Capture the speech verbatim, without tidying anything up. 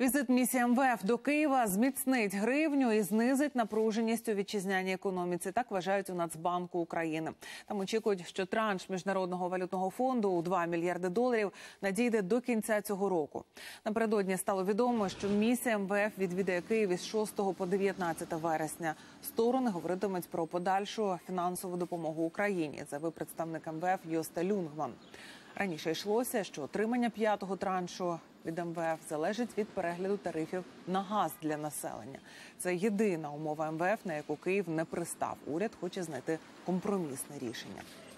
Візит місії ем ве еф до Києва зміцнить гривню і знизить напруженість у вітчизняній економіці. Так вважають у Нацбанку України. Там очікують, що транш Міжнародного валютного фонду у два мільярди доларів надійде до кінця цього року. Напередодні стало відомо, що місія ем ве еф відвідає Київ із шостого по дев'ятнадцяте вересня. Сторони говоритимуть про подальшу фінансову допомогу Україні, заявив представник ем ве еф Йоста Люнгман. Раніше йшлося, що отримання п'ятого траншу від ем ве еф залежить від перегляду тарифів на газ для населення. Це єдина умова ем ве еф, на яку Київ не пристав. Уряд хоче знайти компромісне рішення.